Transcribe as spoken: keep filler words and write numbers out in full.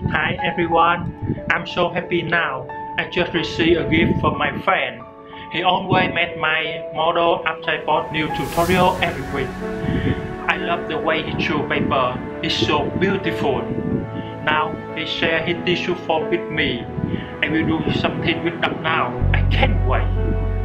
Hi everyone, I'm so happy now. I just received a gift from my friend. He always made my model after I bought new tutorial every week. I love the way he drew paper, it's so beautiful. Now he shared his tissue form with me. I will do something with them now. I can't wait.